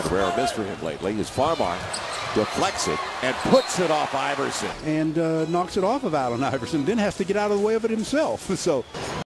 Rare miss for him lately. His Farmar deflects it and puts it off Iverson. And knocks it off of Allen Iverson. Then has to get out of the way of it himself. So